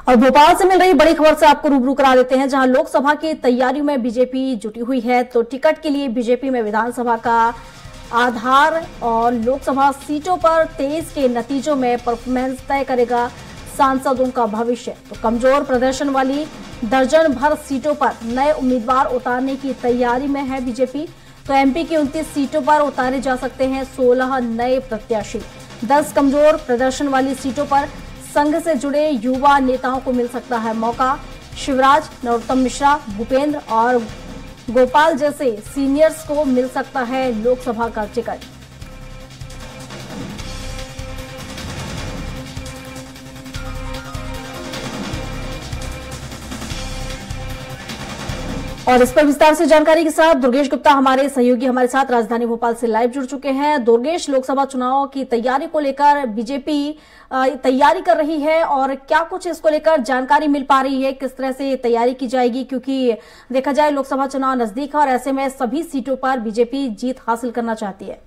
और भोपाल से मिल रही बड़ी खबर से आपको रूबरू करा देते हैं, जहां लोकसभा की तैयारियों में बीजेपी जुटी हुई है। तो टिकट के लिए बीजेपी में विधानसभा का आधार और लोकसभा सीटों पर 23 के नतीजों में परफॉर्मेंस तय करेगा सांसदों का भविष्य। तो कमजोर प्रदर्शन वाली दर्जन भर सीटों पर नए उम्मीदवार उतारने की तैयारी में है बीजेपी। तो एमपी की 29 सीटों पर उतारे जा सकते हैं 16 नए प्रत्याशी। 10 कमजोर प्रदर्शन वाली सीटों पर संघ से जुड़े युवा नेताओं को मिल सकता है मौका। शिवराज, नरोत्तम मिश्रा, भूपेंद्र और गोपाल जैसे सीनियर्स को मिल सकता है लोकसभा का टिकट। और इस पर विस्तार से जानकारी के साथ दुर्गेश गुप्ता हमारे सहयोगी हमारे साथ राजधानी भोपाल से लाइव जुड़ चुके हैं। दुर्गेश, लोकसभा चुनाव की तैयारी को लेकर बीजेपी तैयारी कर रही है और क्या कुछ इसको लेकर जानकारी मिल पा रही है, किस तरह से तैयारी की जाएगी, क्योंकि देखा जाए लोकसभा चुनाव नजदीक है और ऐसे में सभी सीटों पर बीजेपी जीत हासिल करना चाहती है।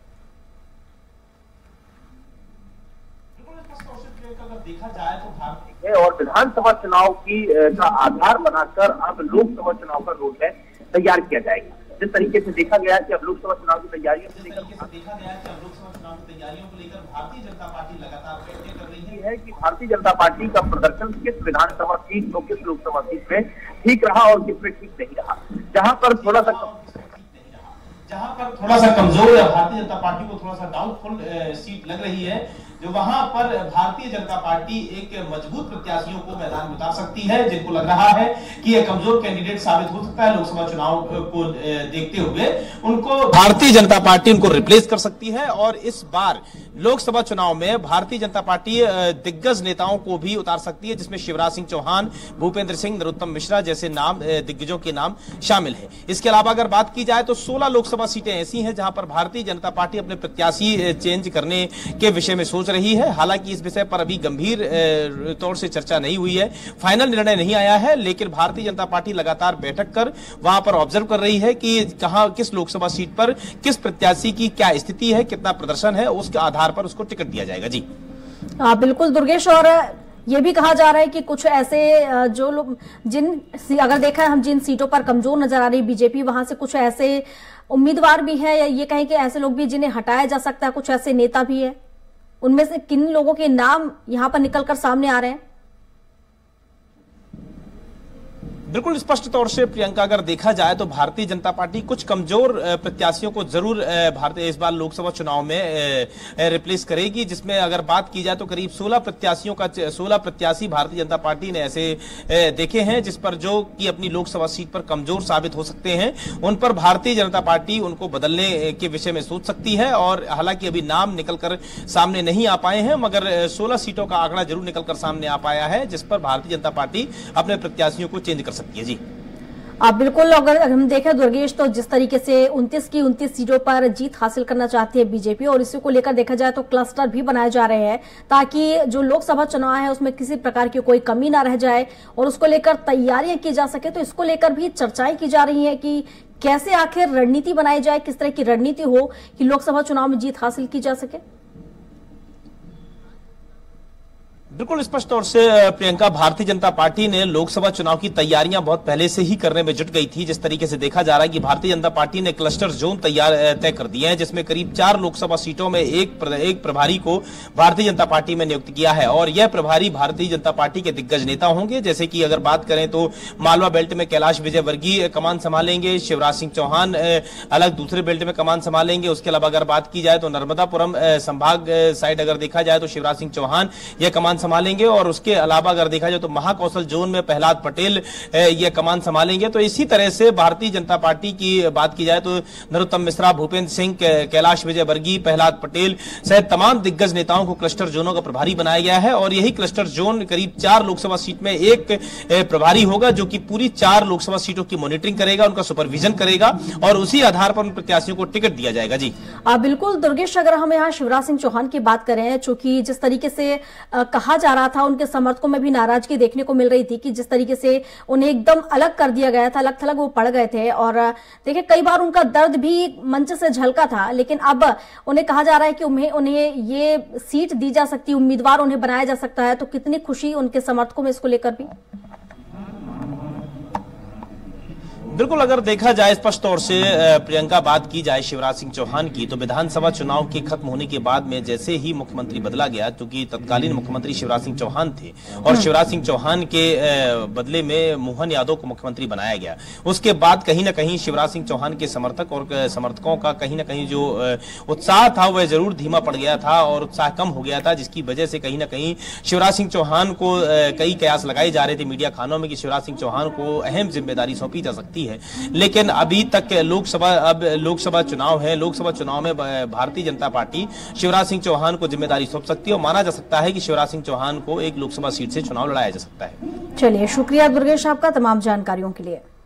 देखा जाए तो भारतीय और विधानसभा चुनाव की का आधार बनाकर अब लोकसभा चुनाव का रोड मैप तैयार किया जाएगा। जिस तरीके से देखा गया कि अब लोकसभा चुनाव की तैयारियों को लेकर भारतीय जनता पार्टी लगातार प्रयत्न कर रही है कि भारतीय जनता पार्टी का प्रदर्शन किस विधानसभा सीट को, किस लोकसभा सीट में ठीक रहा और किस में ठीक नहीं रहा। जहां पर थोड़ा सा कमजोर है, भारतीय जनता पार्टी को थोड़ा सा डाउटफुल सीट लग रही है, जो वहां पर भारतीय जनता पार्टी एक मजबूत प्रत्याशियों को मैदान में उतार सकती है, जिनको लग रहा है कि यह कमजोर कैंडिडेट साबित हो सकता है। लोकसभा चुनाव को देखते हुए उनको भारतीय जनता पार्टी उनको रिप्लेस कर सकती है और इस बार लोकसभा चुनाव में भारतीय जनता पार्टी दिग्गज नेताओं को भी उतार सकती है, जिसमें शिवराज सिंह चौहान, भूपेंद्र सिंह, नरोत्तम मिश्रा जैसे नाम दिग्गजों के नाम शामिल है। इसके अलावा अगर बात की जाए तो 16 लोकसभा सीटें ऐसी हैं जहां पर भारतीय जनता पार्टी अपने प्रत्याशी चेंज करने के विषय में सोच रही है। हालांकि इस विषय पर अभी गंभीर तौर से चर्चा नहीं हुई है, फाइनल निर्णय नहीं आया है, लेकिन भारतीय जनता पार्टी लगातार बैठक कर वहां पर ऑब्जर्व कर रही है कि कहां किस लोकसभा सीट पर किस प्रत्याशी की क्या स्थिति है, कितना प्रदर्शन है, उसके आधार पर उसको टिकट दिया जाएगा। जी बिल्कुल दुर्गेश, और ये भी कहा जा रहा है कि कुछ ऐसे जो लोग अगर देखा है हम जिन सीटों पर कमजोर नजर आ रही बीजेपी, वहां से कुछ ऐसे उम्मीदवार भी है या ये कहें कि ऐसे लोग भी जिन्हें हटाया जा सकता है, कुछ ऐसे नेता भी है। उनमें से किन लोगों के नाम यहां पर निकलकर सामने आ रहे हैं? बिल्कुल स्पष्ट तौर से प्रियंका, अगर देखा जाए तो भारतीय जनता पार्टी कुछ कमजोर प्रत्याशियों को जरूर भारतीय इस बार लोकसभा चुनाव में रिप्लेस करेगी, जिसमें अगर बात की जाए तो करीब 16 प्रत्याशी भारतीय जनता पार्टी ने ऐसे देखे हैं जिस पर जो कि अपनी लोकसभा सीट पर कमजोर साबित हो सकते हैं, उन पर भारतीय जनता पार्टी उनको बदलने के विषय में सोच सकती है। और हालांकि अभी नाम निकलकर सामने नहीं आ पाए हैं, मगर 16 सीटों का आंकड़ा जरूर निकलकर सामने आ पाया है, जिस पर भारतीय जनता पार्टी अपने प्रत्याशियों को चेंज कर सकती है। जी बिल्कुल, अगर हम देखें दुर्गेश, तो जिस तरीके से 29 की 29 सीटों पर जीत हासिल करना चाहती है बीजेपी, और इसी को लेकर देखा जाए तो क्लस्टर भी बनाए जा रहे हैं ताकि जो लोकसभा चुनाव है उसमें किसी प्रकार की कोई कमी ना रह जाए और उसको लेकर तैयारियां की जा सके। तो इसको लेकर भी चर्चाएं की जा रही है कि कैसे आखिर रणनीति बनाई जाए, किस तरह की रणनीति हो कि लोकसभा चुनाव में जीत हासिल की जा सके। बिल्कुल स्पष्ट तौर से प्रियंका, भारतीय जनता पार्टी ने लोकसभा चुनाव की तैयारियां बहुत पहले से ही करने में जुट गई थी। जिस तरीके से देखा जा रहा है कि भारतीय जनता पार्टी ने क्लस्टर जोन तय कर दिए हैं, जिसमें करीब 4 लोकसभा सीटों में एक प्रभारी को भारतीय जनता पार्टी में नियुक्त किया है और यह प्रभारी भारतीय जनता पार्टी के दिग्गज नेता होंगे। जैसे कि अगर बात करें तो मालवा बेल्ट में कैलाश विजयवर्गीय कमान संभालेंगे, शिवराज सिंह चौहान अलग दूसरे बेल्ट में कमान संभालेंगे। उसके अलावा अगर बात की जाए तो नर्मदापुरम संभाग साइड अगर देखा जाए तो शिवराज सिंह चौहान यह कमान संभालेंगे और उसके अलावा अगर देखा जाए तो महाकौशल जोन में प्रहलाद पटेल ये कमान संभालेंगे। तो इसी तरह से भारतीय जनता पार्टी की बात की जाए तो नरोत्तम मिश्रा, भूपेंद्र सिंह, कैलाश विजयवर्गीय, प्रहलाद पटेल सहित तमाम दिग्गज नेताओं को क्लस्टर जोनों का प्रभारी बनाया गया है और यही क्लस्टर जोन करीब 4 लोकसभा सीट में एक प्रभारी होगा, जो कि पूरी 4 लोकसभा सीटों की मॉनिटरिंग करेगा, उनका सुपरविजन करेगा और उसी आधार पर उन प्रत्याशियों को टिकट दिया जाएगा। जी बिल्कुल दुर्गेश, अगर हम यहाँ शिवराज सिंह चौहान की बात करें, चूंकि जिस तरीके से कहा जा रहा था, उनके समर्थकों में भी नाराजगी देखने को मिल रही थी कि जिस तरीके से उन्हें एकदम अलग कर दिया गया था, अलग थलग वो पड़ गए थे। और देखिए कई बार उनका दर्द भी मंच से झलका था, लेकिन अब उन्हें कहा जा रहा है कि उन्हें ये सीट दी जा सकती है, उम्मीदवार उन्हें बनाया जा सकता है। तो कितनी खुशी उनके समर्थकों में इसको लेकर भी। बिल्कुल, अगर देखा जाए स्पष्ट तौर से प्रियंका, बात की जाए शिवराज सिंह चौहान की, तो विधानसभा चुनाव के खत्म होने के बाद में जैसे ही मुख्यमंत्री बदला गया, क्योंकि तत्कालीन मुख्यमंत्री शिवराज सिंह चौहान थे और शिवराज सिंह चौहान के बदले में मोहन यादव को मुख्यमंत्री बनाया गया, उसके बाद कहीं ना कहीं शिवराज सिंह चौहान के समर्थक और समर्थकों का कहीं ना कहीं जो उत्साह था वह जरूर धीमा पड़ गया था और उत्साह कम हो गया था, जिसकी वजह से कहीं ना कहीं शिवराज सिंह चौहान को कई कयास लगाए जा रहे थे मीडिया खानों में कि शिवराज सिंह चौहान को अहम जिम्मेदारी सौंपी जा सकती है। लेकिन अभी तक लोकसभा चुनाव है, लोकसभा चुनाव में भारतीय जनता पार्टी शिवराज सिंह चौहान को जिम्मेदारी सौंप सकती है और माना जा सकता है कि शिवराज सिंह चौहान को एक लोकसभा सीट से चुनाव लड़ाया जा सकता है। चलिए, शुक्रिया दुर्गेश आपका तमाम जानकारियों के लिए।